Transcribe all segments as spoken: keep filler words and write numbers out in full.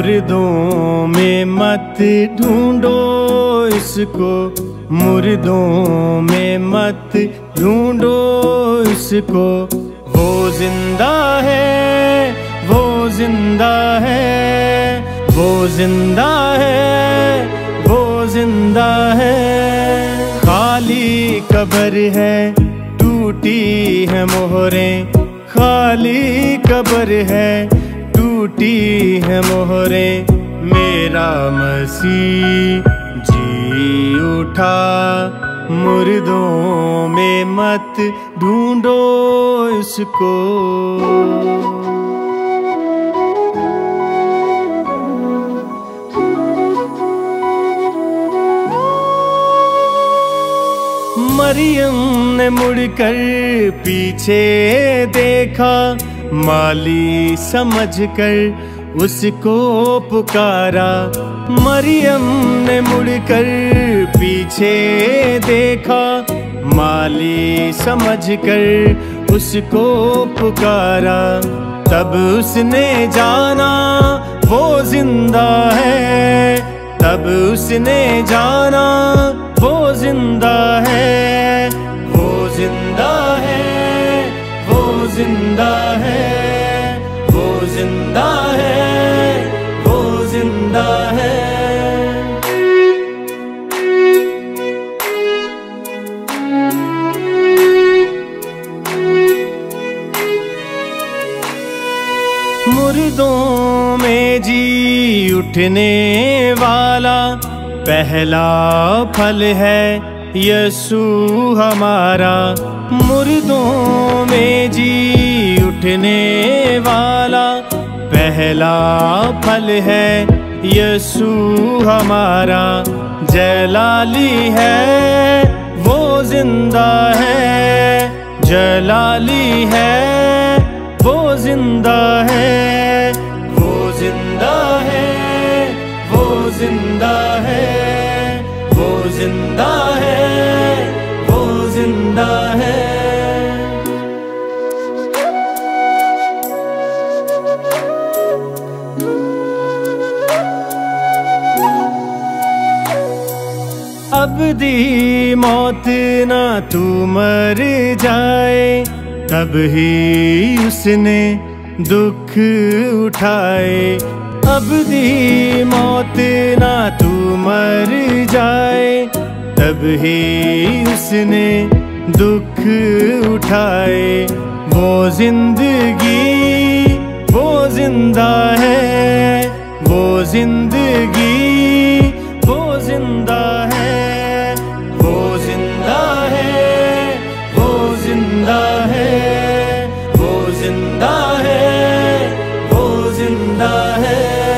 मुर्दों में मत ढूंढो इसको, मुर्दों में मत ढूंढो इसको। वो जिंदा है, वो जिंदा है, वो जिंदा है, वो जिंदा है। खाली कब्र है, टूटी है मोहरें, खाली कब्र है, टूटी है मोहरें। मेरा मसीह जी उठा, मुर्दों में मत ढूंढो इसको। मरियम ने मुड़कर पीछे देखा, माली समझकर उसको पुकारा। मरियम ने मुड़कर पीछे देखा, माली समझकर उसको पुकारा। तब उसने जाना वो जिंदा है, तब उसने जाना वो जिंदा है, वो जिंदा है, वो जिंदा है, वो जिंदा है, वो जिंदा है। मुर्दों में जी उठने वाला पहला फल है यीशु हमारा। मुर्दों में जी उठने वाला पहला फल है यीशु हमारा। जलाली है वो जिंदा है, जलाली है वो जिंदा है, वो जिंदा है, वो जिंदा है, वो जिंदा है, वो जिंदा है। अब दी मौत ना तू मर जाए, तब ही उसने दुख उठाए। अब दी मौत ना तू मर जाए, तब ही उसने दुख उठाए। वो जिंदगी वो जिंदा है, वो जिंदगी वो जिंदा है, वो जिंदा है, वो जिंदा है, वो जिंदा है, वो जिंदा है।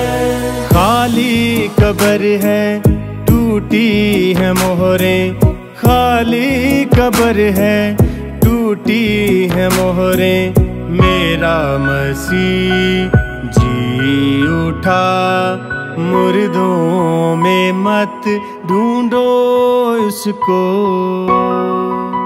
खाली कब्र है, टूटी है मोहरें, खाली कब्र है, टूटी है मोहरें। मेरा मसीह जी उठा, मुर्दों में मत ढूंढो इसको।